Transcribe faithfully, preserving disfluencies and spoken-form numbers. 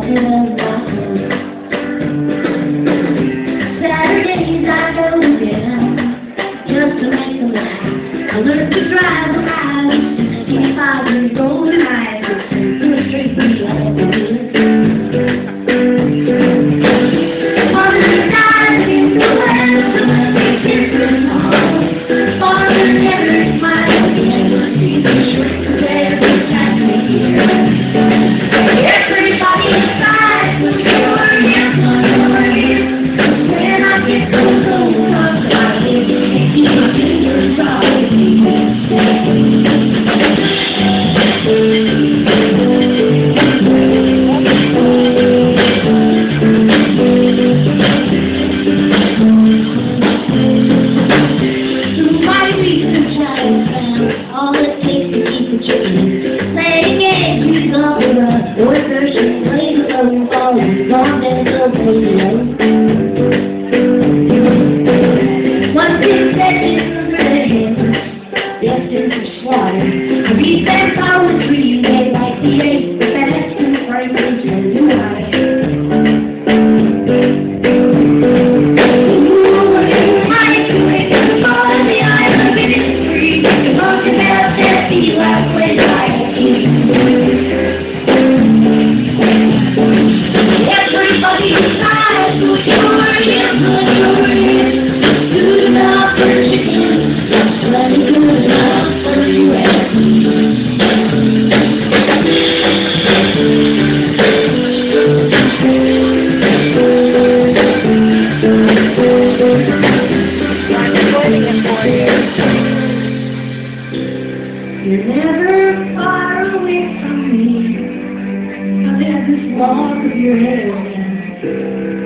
walking up my home. Saturdays I go down just to make a laugh. I learned to drive when I was sixty-five years old, and I was to a straight through all the woods. Father died in the west, so I think it's been hard. Father never smiled again, but he was shrink every time we hear. Everybody inside will sure yes, sure yes. When I get those old ones, I think it's easy to solve. All it takes to keep the chicken playing games, we go with us. Workers should play the phone call as long as they'll play low. One thing that is red hands, destined for slaughter. I read their poetry, they like the eight, the best and fragrance and the water. Ooh, it's nice to wake up on the island and it's free. Talking about that be last way like everybody inside will sure yes, sure yes. Good enough for chicken, plenty good enough for you and me. You're never far away from me. I've had this long of your hair.